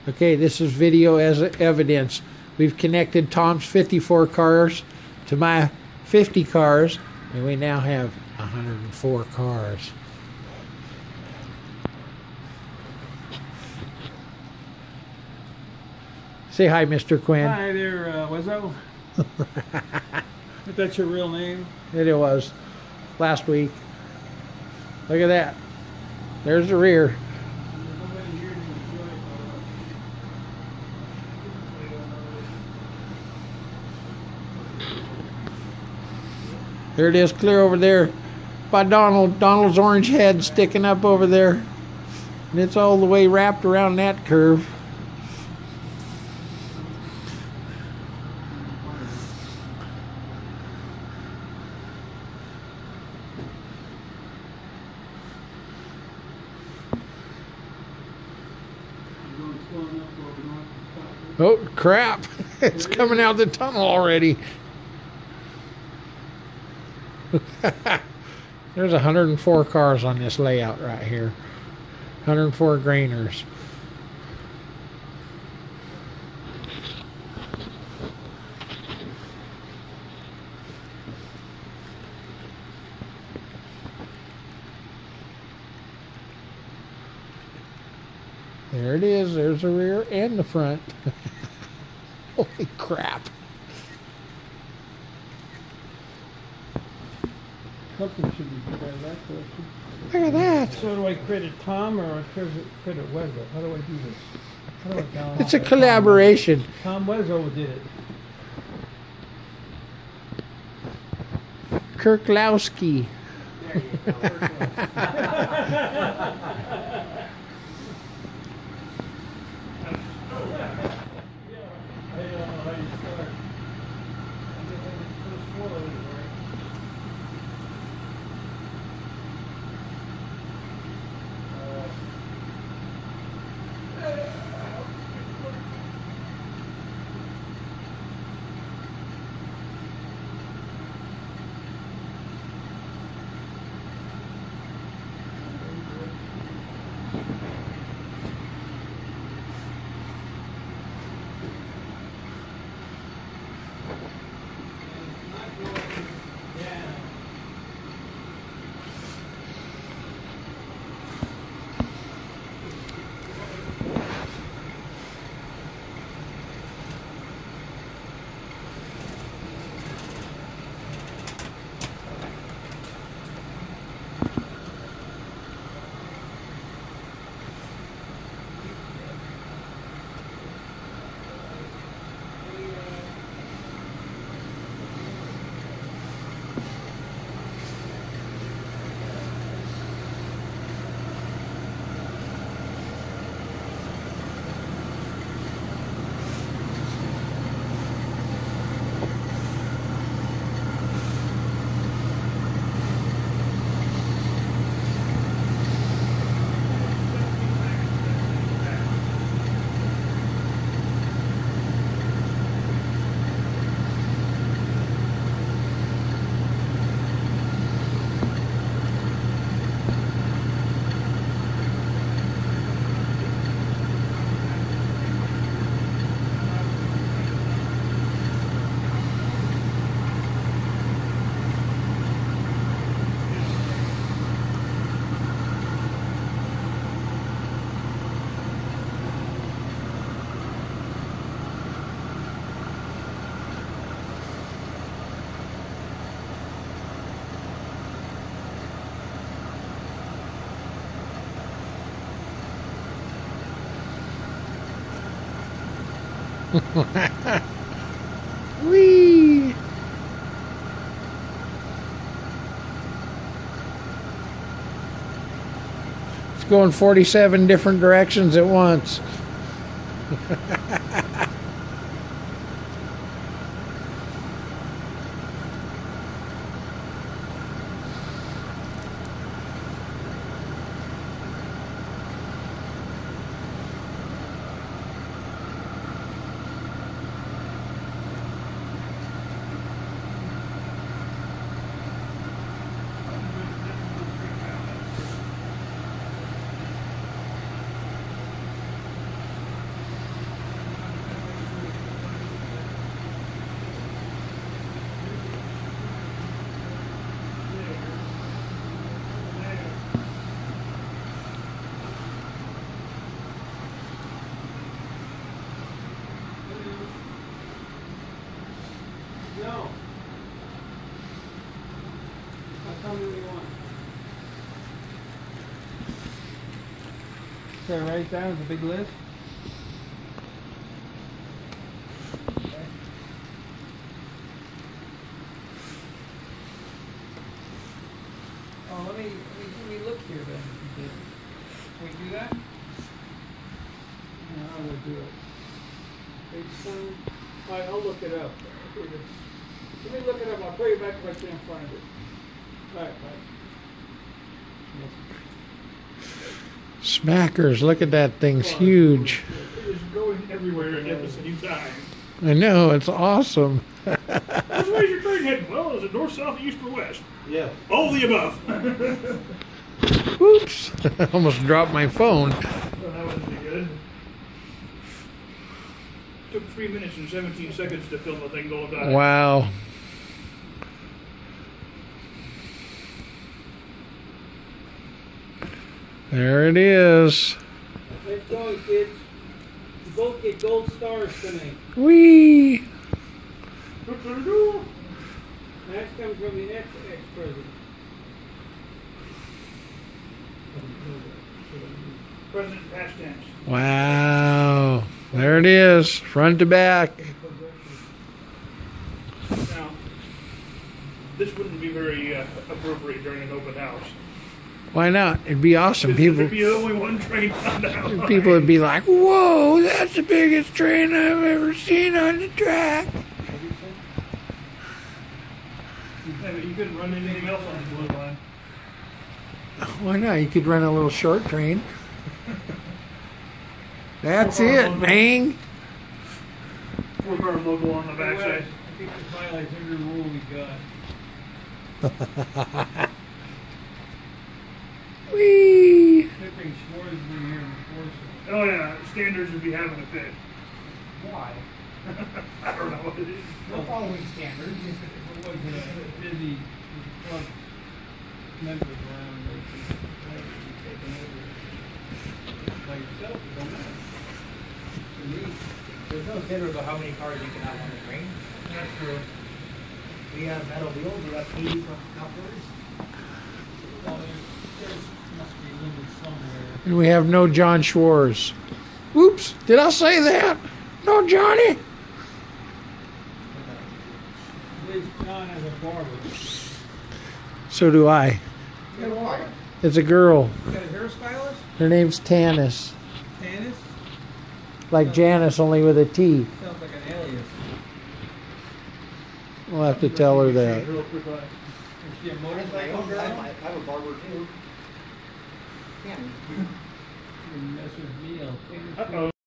Okay, this is video as evidence. We've connected Tom's 54 cars to my 50 cars, and we now have 104 cars. Say hi, Mr. Quinn. Hi there, Wezzo. If that's your real name? It was last week. Look at that. There's the rear. There it is, clear over there by Donald. Donald's orange head sticking up over there. And it's all the way wrapped around that curve. Oh, crap. It's coming out the tunnel already. There's 104 cars on this layout right here. 104 grainers. There it is. There's the rear and the front. Holy crap. Something should be good out of that question. Look at that. So do I credit Tom or credit Wezzo? How do I do this? How do I balance It's a that? collaboration. Tom Wezzo did it. Kirklowski. There you go. Whee! It's going 47 different directions at once. So write down the big list. Oh, let me look here then. If you did. Can we do that? No, I will do it. Alright, I'll look it up. Let me look it up. I'll call you back if I can't find it. Alright, bye. Smackers, look at that thing's huge. It's going everywhere at the same time. I know, it's awesome. Which way is your train heading? Well, is it north, south, east, or west? Yeah. All the above. Whoops! I almost dropped my phone. Well, that wasn't good. Took 3 minutes and 17 seconds to film the thing going by. Wow. There it is. Let's go, kids. You both get gold stars tonight. Whee! That's coming from the ex-president. President past tense. Wow. There it is, front to back. Now, this wouldn't be very appropriate during an open house. Why not? It'd be awesome. People would be the only one train on the line. People would be like, "Whoa, that's the biggest train I've ever seen on the track." Yeah, but you couldn't run anything else on the blue line. Why not? You could run a little short train. That's it, bang. 4-car logo on the backside. I think this violates every rule we got. Whee! Tipping Schwartzman here before. Oh yeah, standards would be having a fit. Why? I don't know what it is. We're following standards. If it wasn't busy with the club members around, they could be taken over by yourself. It don't matter. To me, There's no standard about how many cars you can have on the train. That's true. We have metal wheels, we have 80 couplers. well, there must be limits somewhere. And we have no John Schwartz. Whoops! Did I say that? No Johnny. Liz John as a barber. So do I. You got a barber? It's a girl. You got a hairstylist? Her name's Tanis. Tanis? Like Janice, only with a T. Sounds like an alias. We'll have to tell her that. Real quick, Is she a I motorcycle girl? have a barber too. You mess with me, I'll take it. uh-oh.